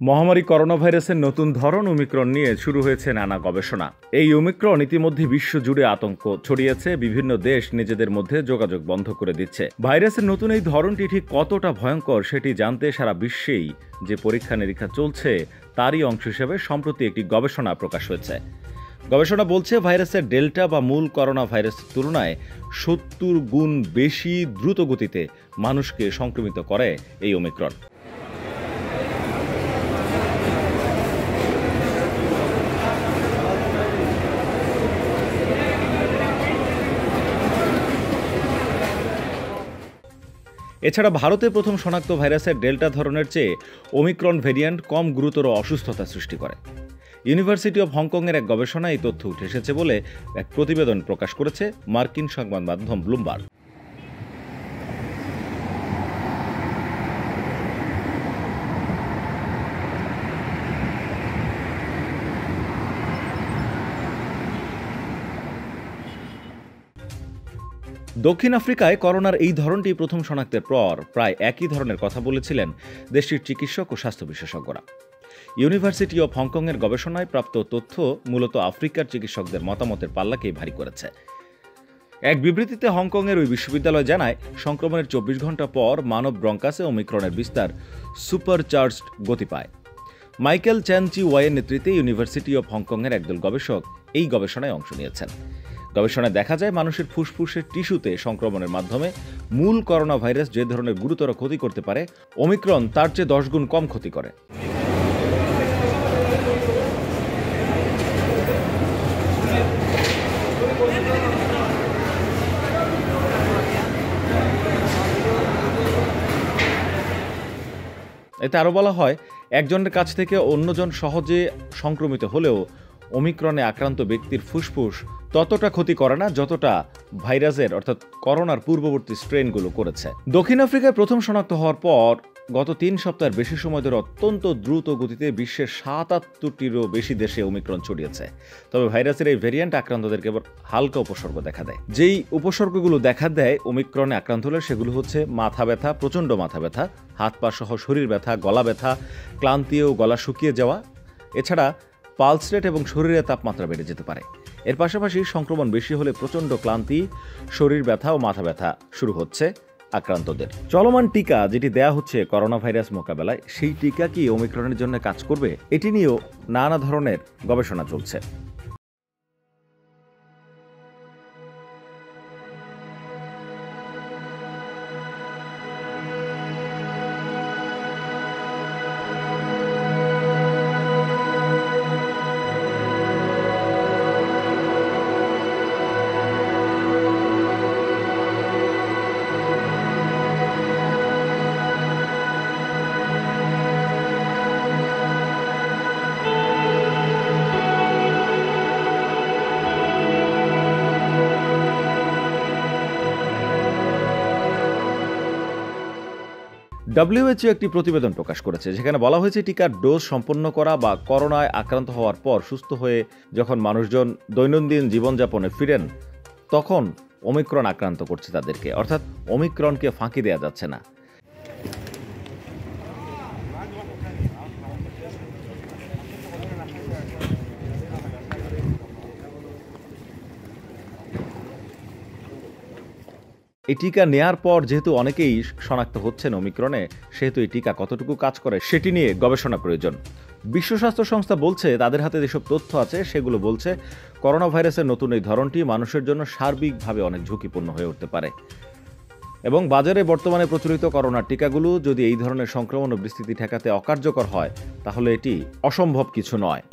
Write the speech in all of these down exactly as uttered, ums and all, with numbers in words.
মহামারী করোনা ভাইরাসের নতুন ধরন ওমিক্রন নিয়ে শুরু হয়েছে নানা গবেষণা। এই ওমিক্রন ইতিমধ্যে বিশ্বজুড়ে আতঙ্ক ছড়িয়েছে। বিভিন্ন দেশ নিজেদের মধ্যে যোগাযোগ বন্ধ করে দিচ্ছে। ভাইরাসের নতুন এই ধরনটি ঠিক কতটা ভয়ঙ্কর সেটি জানতে সারা বিশ্বেই যে পরীক্ষা নিরীক্ষা চলছে তারই অংশ হিসেবে সম্প্রতি একটি গবেষণা প্রকাশ হয়েছে। গবেষণা বলছে ভাইরাসের ডেল্টা বা মূল করোনা ভাইরাসের তুলনায় সত্তর গুণ বেশি দ্রুত গতিতে মানুষকে সংক্রমিত করে এই ওমিক্রন। এছাড়া ভারতে প্রথম শনাক্ত ভাইরাসের ডেল্টা ধরনের চেয়ে ওমিক্রন ভেরিয়েন্ট কম গুরুতর অসুস্থতা সৃষ্টি করে। ইউনিভার্সিটি অব হংকংয়ের এক গবেষণায় এই তথ্য উঠে এসেছে বলে এক প্রতিবেদন প্রকাশ করেছে মার্কিন সংবাদ মাধ্যম ব্লুমবার্গ। দক্ষিণ আফ্রিকায় করোনার এই ধরনটি প্রথম শনাক্তের পর প্রায় একই ধরনের কথা বলেছিলেন দেশটির চিকিৎসক ও স্বাস্থ্য বিশেষজ্ঞরা। ইউনিভার্সিটি অব হংকংয়ের গবেষণায় প্রাপ্ত তথ্য মূলত আফ্রিকার চিকিৎসকদের মতামতের পাল্লাকেই ভারী করেছে। এক বিবৃতিতে হংকংয়ের ওই বিশ্ববিদ্যালয় জানায়, সংক্রমণের চব্বিশ ঘন্টা পর মানব ব্রঙ্কাসে ওমিক্রনের বিস্তার সুপারচার্জড গতি পায়। মাইকেল চ্যান চি ওয়াইয়ের নেতৃত্বে ইউনিভার্সিটি অব হংকংয়ের একদল গবেষক এই গবেষণায় অংশ নিয়েছেন। গবেষণায় দেখা যায়, মানুষের ফুসফুসের টিস্যুতে সংক্রমণের মাধ্যমে মূল করোনা ভাইরাস যে ধরনের গুরুতর ক্ষতি করতে পারে, ওমিক্রন তার চেয়ে দশ গুণ কম ক্ষতি করে। এতে আরও বলা হয়, একজনের কাছ থেকে অন্যজন সহজে সংক্রমিত হলেও ওমিক্রনে আক্রান্ত ব্যক্তির ফুসফুস ততটা ক্ষতি করে না যতটা ভাইরাসের অর্থাৎ করোনার পূর্ববর্তী স্ট্রেনগুলো করেছে। দক্ষিণ আফ্রিকায় প্রথম শনাক্ত হওয়ার পর গত তিন সপ্তাহের বেশি সময় ধরে অত্যন্ত দ্রুত গতিতে বিশ্বের সাতাত্তরটিরও বেশি দেশে ওমিক্রন ছড়িয়েছে। তবে ভাইরাসের এই ভ্যারিয়েন্ট আক্রান্তদের কেবল হালকা উপসর্গ দেখা দেয়। যেই উপসর্গগুলো দেখা দেয় ওমিক্রনে আক্রান্ত হলে সেগুলো হচ্ছে মাথা ব্যথা, প্রচণ্ড মাথা ব্যথা, হাত পা সহ শরীর ব্যথা, গলা ব্যথা, ক্লান্তি ও গলা শুকিয়ে যাওয়া। এছাড়া পালস রেট এবং শরীরের তাপমাত্রা বেড়ে যেতে পারে। এর পাশাপাশি সংক্রমণ বেশি হলে প্রচণ্ড ক্লান্তি, শরীর ব্যথা ও মাথা ব্যথা শুরু হচ্ছে আক্রান্তদের। চলমান টিকা যেটি দেয়া হচ্ছে করোনা ভাইরাস মোকাবেলায়, সেই টিকা কি ওমিক্রনের জন্য কাজ করবে? এটি নিয়েও নানা ধরনের গবেষণা চলছে। ডব্লিউএইচও একটি প্রতিবেদন প্রকাশ করেছে, যেখানে বলা হয়েছে টিকার ডোজ সম্পন্ন করা বা করোনায় আক্রান্ত হওয়ার পর সুস্থ হয়ে যখন মানুষজন দৈনন্দিন জীবনযাপনে ফিরেন, তখন ওমিক্রন আক্রান্ত করছে তাদেরকে, অর্থাৎ ওমিক্রনকে ফাঁকি দেওয়া যাচ্ছে না। এই টিকা নেয়ার পর যেহেতু অনেকেই শনাক্ত হচ্ছেন ওমিক্রনে, সেহেতু এই টিকা কতটুকু কাজ করে সেটি নিয়ে গবেষণা প্রয়োজন। বিশ্ব স্বাস্থ্য সংস্থা বলছে, তাদের হাতে যেসব তথ্য আছে সেগুলো বলছে করোনা ভাইরাসের নতুন এই ধরনটি মানুষের জন্য সার্বিকভাবে অনেক ঝুঁকিপূর্ণ হয়ে উঠতে পারে এবং বাজারে বর্তমানে প্রচলিত করোনার টিকাগুলো যদি এই ধরনের সংক্রমণ ও বিস্তৃতি ঠেকাতে অকার্যকর হয়, তাহলে এটি অসম্ভব কিছু নয়।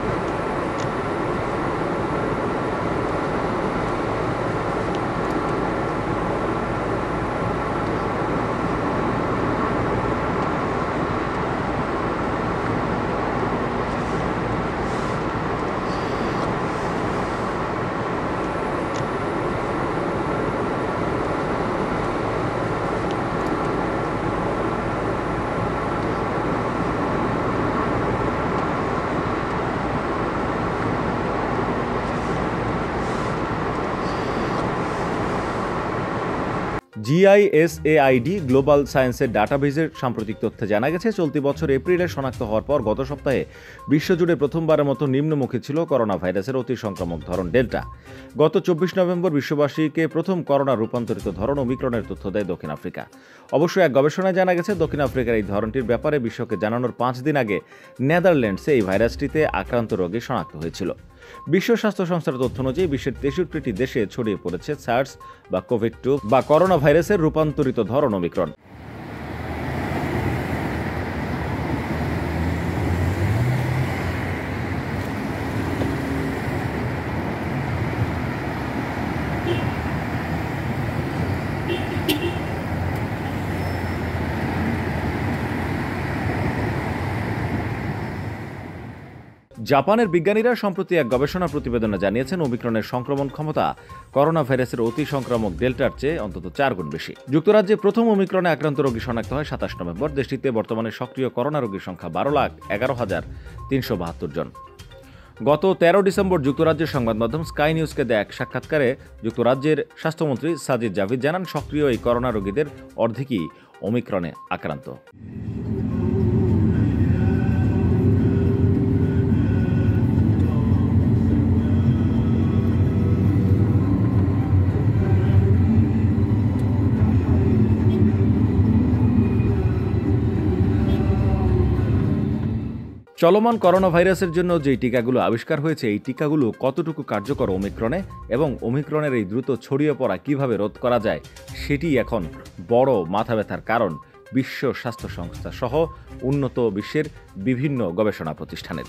জিআইএসএআইডি গ্লোবাল সায়েন্সের ডাটাবেজের সাম্প্রতিক তথ্যে জানা গেছে, চলতি বছর এপ্রিলে শনাক্ত হওয়ার পর গত সপ্তাহে বিশ্বজুড়ে প্রথমবারের মতো নিম্নমুখী ছিল করোনা ভাইরাসের অতি সংক্রামক ধরন ডেল্টা। গত চব্বিশ নভেম্বর বিশ্ববাসীকে প্রথম করোনা রূপান্তরিত ধরন ওমিক্রনের তথ্য দেয় দক্ষিণ আফ্রিকা। অবশ্য এক গবেষণায় জানা গেছে, দক্ষিণ আফ্রিকার এই ধরনটির ব্যাপারে বিশ্বকে জানানোর পাঁচ দিন আগে নেদারল্যান্ডসে এই ভাইরাসটিতে আক্রান্ত রোগী শনাক্ত হয়েছিল। বিশ্ব স্বাস্থ্য সংস্থার তথ্য অনুযায়ী বিশ্বের তেষট্টিটি দেশে ছড়িয়ে পড়েছে সার্স বা কোভিড টু বা করোনা ভাইরাসের রূপান্তরিত ধরন ওমিক্রন। জাপানের বিজ্ঞানীরা সম্প্রতি এক গবেষণা প্রতিবেদনে জানিয়েছেন, ওমিক্রনের সংক্রমণ ক্ষমতা করোনা ভাইরাসের অতি সংক্রামক ডেল্টার চেয়ে অন্তত চার গুণ বেশি। যুক্তরাজ্যে প্রথম ওমিক্রনে আক্রান্ত রোগী শনাক্ত হয় সাতাশ নভেম্বর। দেশটিতে বর্তমানে সক্রিয় করোনা রোগীর সংখ্যা বারো লাখ এগারো হাজার তিনশো বাহাত্তর জন। গত তেরো ডিসেম্বর যুক্তরাজ্যের সংবাদ মাধ্যম স্কাই নিউজকে দেয়া এক সাক্ষাৎকারে যুক্তরাজ্যের স্বাস্থ্যমন্ত্রী সাজিদ জাভিদ জানান, সক্রিয় এই করোনা রোগীদের অর্ধেকই ওমিক্রনে আক্রান্ত। চলমান করোনা ভাইরাসের জন্য যে টিকাগুলো আবিষ্কার হয়েছে, এই টিকাগুলো কতটুকু কার্যকর ওমিক্রনে এবং ওমিক্রনের এই দ্রুত ছড়িয়ে পড়া কিভাবে রোধ করা যায়, সেটি এখন বড় মাথা ব্যথার কারণ বিশ্ব স্বাস্থ্য সংস্থা সহ উন্নত বিশ্বের বিভিন্ন গবেষণা প্রতিষ্ঠানের।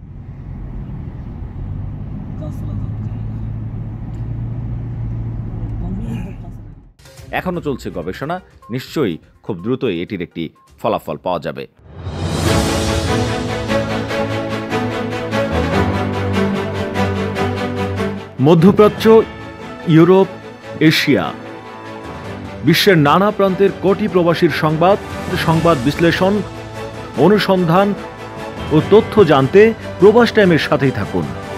এখনও চলছে গবেষণা, নিশ্চয়ই খুব দ্রুতই এটির একটি ফলাফল পাওয়া যাবে। মধ্যপ্রাচ্য, ইউরোপ, এশিয়া, বিশ্বের নানা প্রান্তের কোটি প্রবাসীর সংবাদ, সংবাদ বিশ্লেষণ, অনুসন্ধান ও তথ্য জানতে প্রবাস টাইমের সাথেই থাকুন।